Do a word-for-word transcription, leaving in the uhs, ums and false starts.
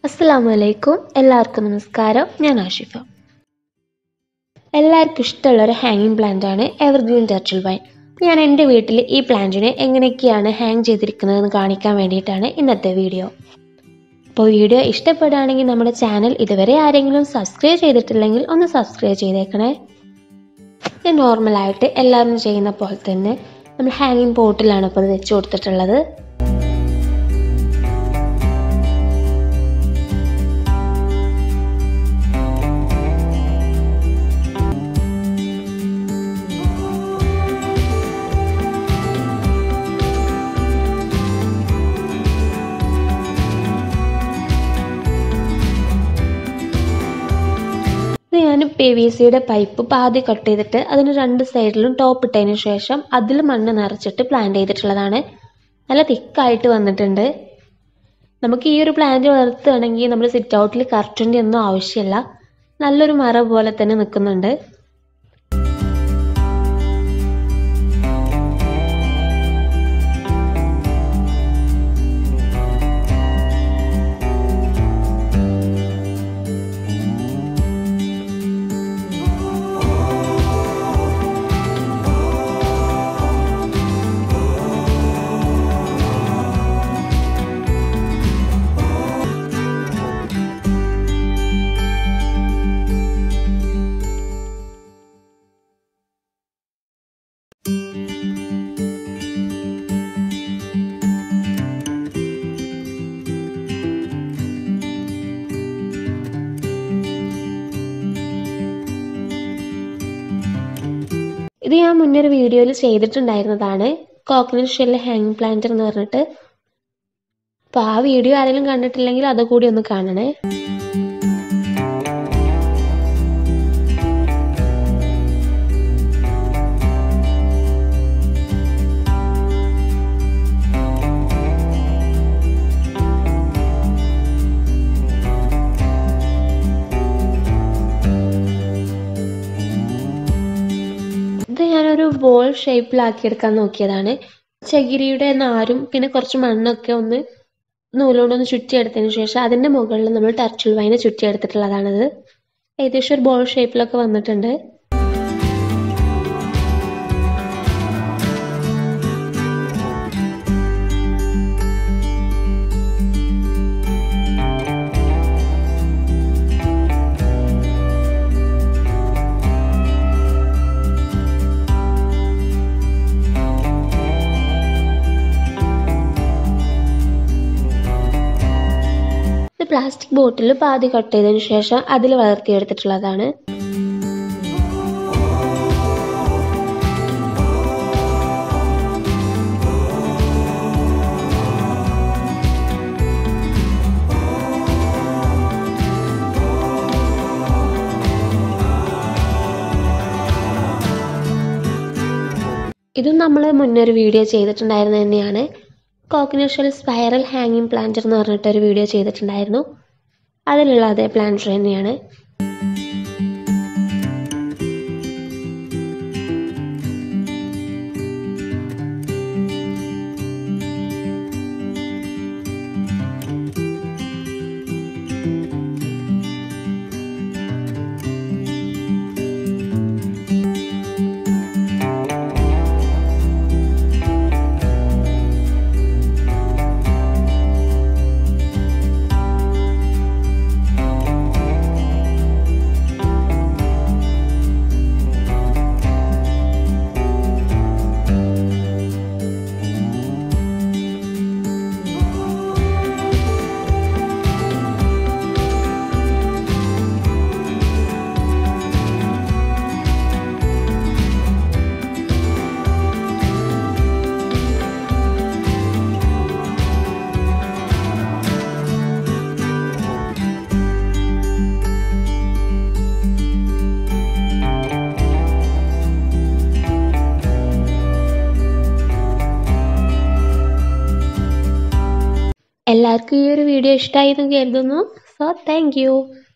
അസ്സലാമു അലൈക്കും. എല്ലാവർക്കും നമസ്കാരം. ഞാൻ ആഷിഫ. എല്ലാവർക്കും ഇഷ്ടമുള്ള ഒരു ഹാങ്ങിങ് പ്ലാന്റ് ആണ് എവർഗ്രീൻ ടർട്ടിൽ വൈൻ. ഞാൻ എൻ്റെ വീട്ടിൽ ഈ പ്ലാന്റിനെ എങ്ങനെയൊക്കെയാണ് ഹാങ് ചെയ്തിരിക്കുന്നതെന്ന് കാണിക്കാൻ വേണ്ടിയിട്ടാണ് ഇന്നത്തെ വീഡിയോ. അപ്പോൾ വീഡിയോ ഇഷ്ടപ്പെടുകയാണെങ്കിൽ നമ്മുടെ ചാനൽ ഇതുവരെ ആരെങ്കിലും സബ്സ്ക്രൈബ് ചെയ്തിട്ടില്ലെങ്കിൽ ഒന്ന് സബ്സ്ക്രൈബ് ചെയ്തേക്കണേ. ഞാൻ നോർമലായിട്ട് എല്ലാവരും ചെയ്യുന്ന പോലെ തന്നെ നമ്മൾ ഹാങ്ങിങ് പോട്ടിലാണ് ഇപ്പോൾ ഇത് വെച്ച് കൊടുത്തിട്ടുള്ളത്. ഞാൻ പി വി സിയുടെ പൈപ്പ് പാതി കട്ട് ചെയ്തിട്ട് അതിന് രണ്ട് സൈഡിലും ടോപ്പ് ഇട്ടതിന് ശേഷം അതിൽ മണ്ണ് നിറച്ചിട്ട് പ്ലാന്റ് ചെയ്തിട്ടുള്ളതാണ്. നല്ല തിക്കായിട്ട് വന്നിട്ടുണ്ട്. നമുക്ക് ഈ ഒരു പ്ലാന്റ് വളർത്തുകയാണെങ്കിൽ നമ്മൾ സിറ്റ് ഔട്ടിൽ കർട്ടൻ്റെ ഒന്നും ആവശ്യമില്ല. നല്ലൊരു മരം പോലെ തന്നെ നിൽക്കുന്നുണ്ട്. ഇത് ഞാൻ മുന്നൊരു വീഡിയോയിൽ ചെയ്തിട്ടുണ്ടായിരുന്നതാണ്, കോക്കനട്ട് ഷെല്ല് ഹാങ്ങിങ് പ്ലാന്റർ എന്ന് പറഞ്ഞിട്ട്. അപ്പോൾ ആ വീഡിയോ ആരെങ്കിലും കണ്ടിട്ടില്ലെങ്കിൽ അതുകൂടി ഒന്ന് കാണണേ. ഇത് ഞാനൊരു ബോൾ ഷേപ്പിലാക്കിയെടുക്കാൻ നോക്കിയതാണ്. ചകിരിയുടെ നാരും പിന്നെ കുറച്ച് മണ്ണൊക്കെ ഒന്ന് നൂലുകൊണ്ടൊന്ന് ചുറ്റിയെടുത്തതിന് ശേഷം അതിൻ്റെ മുകളിൽ നമ്മൾ ടർട്ടിൽ വൈന് ചുറ്റിയെടുത്തിട്ടുള്ളതാണിത്. ഏകദേശം ഒരു ബോൾ ഷേപ്പിലൊക്കെ വന്നിട്ടുണ്ട്. പ്ലാസ്റ്റിക് ബോട്ടിൽ പാതി കട്ട് ചെയ്തതിന് ശേഷം അതിൽ വളർത്തിയെടുത്തിട്ടുള്ളതാണ്. ഇതും നമ്മൾ മുന്നൊരു വീഡിയോ ചെയ്തിട്ടുണ്ടായിരുന്നത് തന്നെയാണ്. കോക്കനട്ട് ഷെൽ സ്പൈറൽ ഹാങ്ങിങ് പ്ലാന്റർ എന്ന് പറഞ്ഞിട്ടൊരു വീഡിയോ ചെയ്തിട്ടുണ്ടായിരുന്നു. അതിലുള്ള അതേ പ്ലാന്റർ തന്നെയാണ്. എല്ലാവർക്കും ഈ ഒരു വീഡിയോ ഇഷ്ടമായി എന്ന് കരുതുന്നു. So thank U.